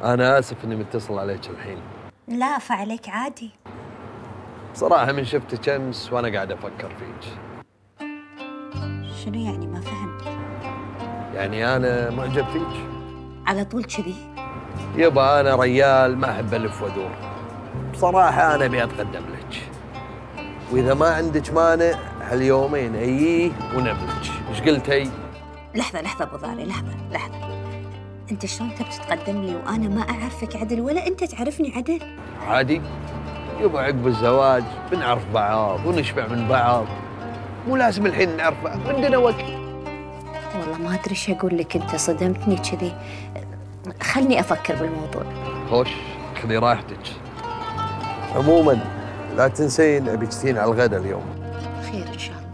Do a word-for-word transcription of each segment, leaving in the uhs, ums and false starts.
أنا آسف إني متصل عليك الحين. لا فعليك عادي. بصراحة من شفتك أمس وأنا قاعد أفكر فيك. شنو يعني؟ ما فهمت. يعني أنا معجب فيك. على طول كذي؟ يبا أنا ريال ما أحب ألف وأدور. بصراحة أنا أبي أتقدم لك. وإذا ما عندك مانع هاليومين أييه ونبلج. إيش قلتي؟ لحظة لحظة أبو ضاري، لحظة لحظة. أنت شلون تبي تتقدم لي وأنا ما أعرفك عدل ولا أنت تعرفني عدل؟ عادي. يبا عقب الزواج بنعرف بعض ونشبع من بعض. مو لازم الحين نعرف بعض، عندنا وقت. والله ما أدري إيش أقول لك، أنت صدمتني كذي. خلني أفكر بالموضوع. خوش خذي راحتك. عموما لا تنسين أبيك تجين على الغداء اليوم. خير إن شاء الله.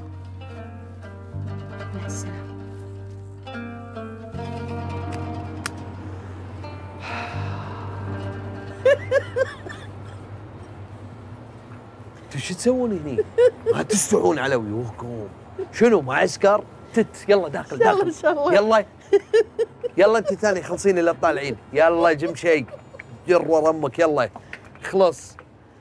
مع السلامة. انتوا شو تسوون هني؟ ما تستوعون على وجوهكم. شنو معسكر؟ تت يلا داخل داخل. ان شاء الله. يلا يلا انت ثاني خلصين اللي طالعين. يلا جم شيء جر ورا امك. يلا خلص.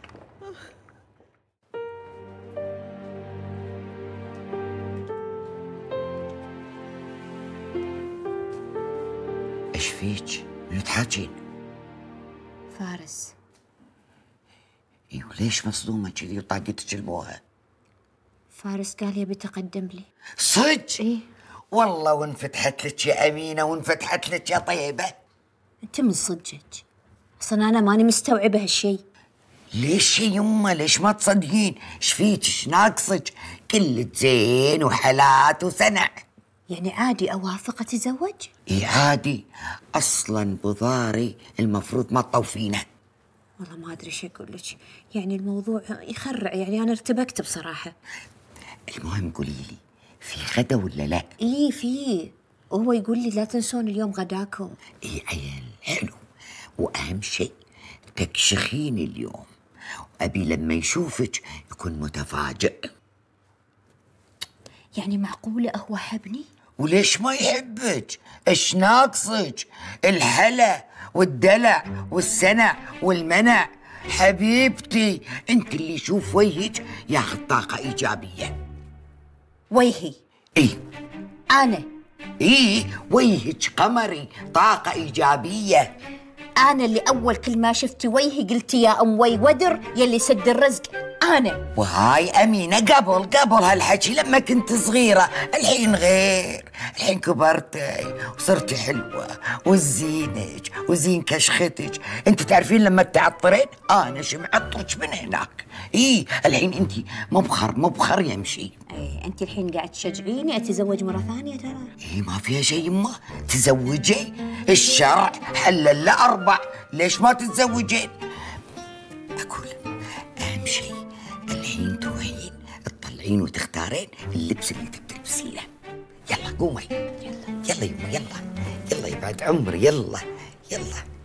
ايش فيك؟ من تحاكين؟ فارس. ايوه ليش مصدومة كذي وطاقتك البوها؟ فارس قال يبي تقدم لي. صدق؟ ايه والله وانفتحت لك يا امينة وانفتحت لك يا طيبة. انت من صدقك؟ اصلا انا ماني مستوعبه هالشيء. ليش يا يمه؟ ليش ما تصدقين؟ ايش فيك؟ ايش ناقصك؟ كل زين وحلات وسنع. يعني عادي اوافق اتزوج؟ اي عادي، اصلا بضاري المفروض ما تطوفينه. والله ما ادري ايش اقول لك، يعني الموضوع يخرع، يعني انا ارتبكت بصراحه. المهم قولي لي، في غدا ولا لا؟ ايه في، وهو يقول لي لا تنسون اليوم غداكم. اي عيل حلو، واهم شيء تكشخين اليوم، ابي لما يشوفك يكون متفاجئ. يعني معقوله هو حبني؟ وليش ما يحبك؟ ايش ناقصك؟ الهلا والدلع والسنع والمنع. حبيبتي انت اللي يشوف وجهك ياخذ طاقه ايجابيه. وجهي؟ اي انا؟ اي وجهك قمري، طاقه ايجابيه. انا اللي اول كل ما شفتي وجهي قلتي يا ام وي ودر يلي سد الرزق. انا وهاي امينه قبل قبل هالحكي لما كنت صغيره، الحين غير، الحين كبرتي وصرتي حلوه وزينك وزين كشختك. انت تعرفين لما تعطرين انا شو معطرك من هناك. اي الحين انت مبخر مبخر يمشي. اي انت الحين قاعد تشجعيني اتزوج مره ثانيه ترى. اي ما فيها شيء يمه، تزوجي، الشرع حلل له اربع، ليش ما تتزوجين؟ اقول اهم شيء الحين تروحين تطلعين وتختارين اللبس اللي تبي تلبسينه. يلا قومي. يلا يلا يما يلا يلا يبعد عمري. يلا يلا